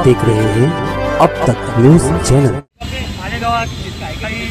देख रहे हैं अब तक न्यूज चैनल। मालेगावात काही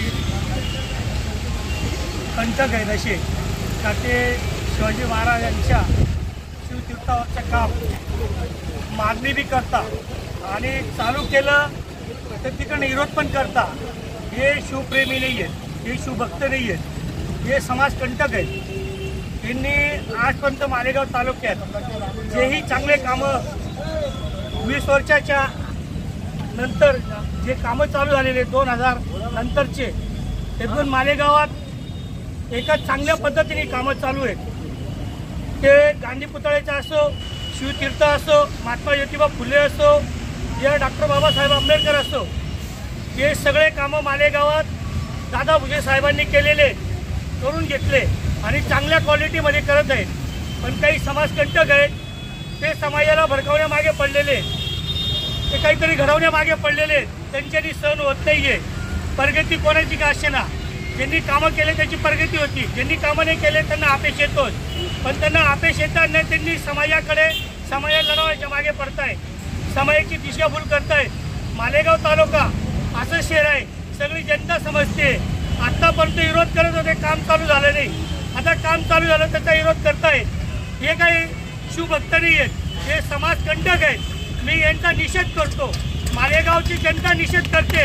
कंटक आहेत असे का ते शिवाजी महाराजांच्या शिवतीर्थावरचं काम मागणी बी करता आणि चालू केलं तर तिकडे विरोध पण करता। हे शिवप्रेमी नाही आहेत, हे शिवभक्त नाही आहेत, हे समाजकंटक आहेत। यांनी आजपर्यंत मालेगाव तालुक्यात जेही चांगले कामं 20 वर्षाच्या नंतर जे कामं चालू झालेले 2000 नंतरचे त्यातून मालेगावात एका चांगल्या पद्धतीने कामं चालू आहेत। ते गांधी पुतळ्याचं असो, शिवतीर्थ असो, महात्मा ज्योतिबा फुले असो या डॉक्टर बाबासाहेब आंबेडकर असो, हे सगळे कामं मालेगावात दादा भुसे साहेबांनी केलेले करून घेतले आणि चांगल्या क्वालिटीमध्ये करत आहेत। पण काही समाजकंटक आहेत ते समाजाला भडकवण्यामागे पडलेले, ते काहीतरी घडवण्यामागे पडलेले, त्यांच्यानी सहन होत नाहीये। प्रगती कोणाची का असेना, ज्यांनी कामं केले त्याची प्रगती होती, ज्यांनी कामं नाही केले त्यांना अपयश येतोच। पण त्यांना अपयश येताना त्यांनी समाजाला लढवण्याच्या मागे पडताय, समाजाची दिशाभूल करताय। मालेगाव तालुका असं शहर आहे, सगळी जनता समजते। आतापर्यंत विरोध करत होते, काम चालू झालं नाही, आता काम चालू झालं त्याचा विरोध करतायत। हे काही शिवभक्त नाही आहेत, हे समाजकंटक आहेत। मी यांचा निषेध करतो, मालेगावची जनता निषेध करते।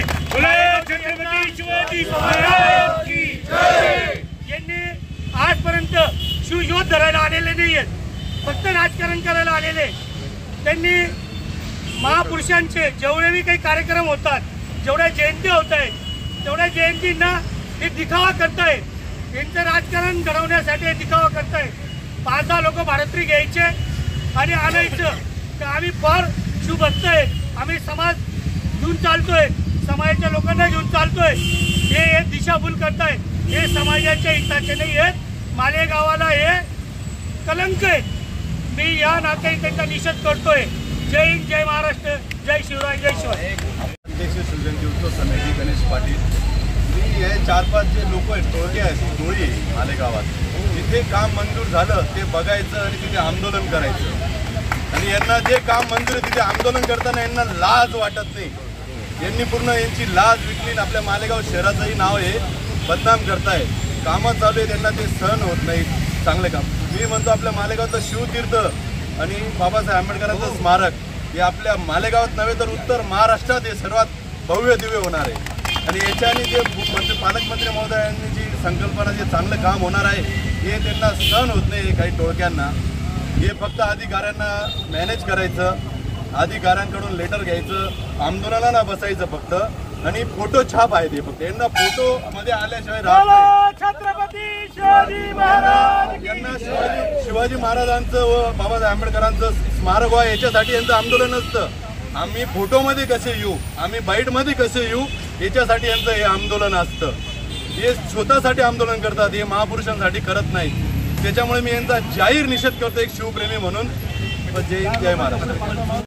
यांनी आजपर्यंत शिवज्योत धरायला आलेले नाही आहेत, फक्त राजकारण करायला आलेले। त्यांनी महापुरुषांचे जेवढेही काही कार्यक्रम होतात, जेवढ्या जयंती होत आहेत, तेवढ्या जयंतींना हे दिखावा करतायत। यांचं राजकारण घडवण्यासाठी दिखावा करतायत। 5-10 लोक भारतरी घ्यायचे आणि आणायचं तर आम्ही फार शिवभक्त आहेत, आम्ही समाज घेऊन चालतोय, समाजाच्या लोकांना घेऊन चालतोय। हे दिशाभूल करतायत, हे समाजाच्या हिताचे नाही आहेत, मालेगावाला हे कलंक आहेत। मी या नात्याने त्यांचा निषेध करतोय। जय हिंद, जय महाराष्ट्र, जय शिवराय, जय शिवाय। अध्यक्ष शिवजयंती उत्सव समिती गणेश पाटील। मी हे 4-5 जे लोक आहेत, टोळके आहेत, टोळी मालेगावात, जिथे काम मंजूर झालं ते बघायचं आणि तिथे आंदोलन करायचं। आणि यांना जे काम मंजूर आहे तिथे आंदोलन करताना यांना लाज वाटत नाही। यांनी पूर्ण यांची लाज विकली, आपल्या मालेगाव शहराचंही नाव हे बदनाम करताय। कामं चालू आहे, त्यांना ते सहन होत नाहीत चांगले काम। मी म्हणतो आपल्या मालेगावचं शिवतीर्थ आणि बाबासाहेब आंबेडकरांचं स्मारक हे आपल्या मालेगावात नव्हे तर उत्तर महाराष्ट्रात हे सर्वात भव्य दिव्य होणार आहे। आणि याच्याने जे पालकमंत्री महोदयांनी जी संकल्पना, जे चांगलं काम होणार आहे हे त्यांना सहन होत नाही। काही टोळक्यांना हे फक्त अधिकाऱ्यांना मॅनेज करायचं, अधिकाऱ्यांकडून लेटर घ्यायचं, आंदोलनाला बसायचं फक्त, आणि फोटो छाप आहे ते फक्त। यांना फोटो मध्ये आल्याशिवाय छत्रपती शिवाजी महाराज, यांना शिवाजी महाराजांचं व बाबासाहेब आंबेडकरांचं स्मारक व्हावं याच्यासाठी यांचं आंदोलन असतं। आम्ही फोटोमध्ये कसे येऊ, आम्ही बाईटमध्ये कसे येऊ, याच्यासाठी यांचं हे आंदोलन असतं। हे स्वतःसाठी आंदोलन करतात, हे महापुरुषांसाठी करत नाहीत। त्याच्यामुळे मी यांचा जाहीर निषेध करतो एक शिवप्रेमी म्हणून। जय हिंद, जय महाराष्ट्र।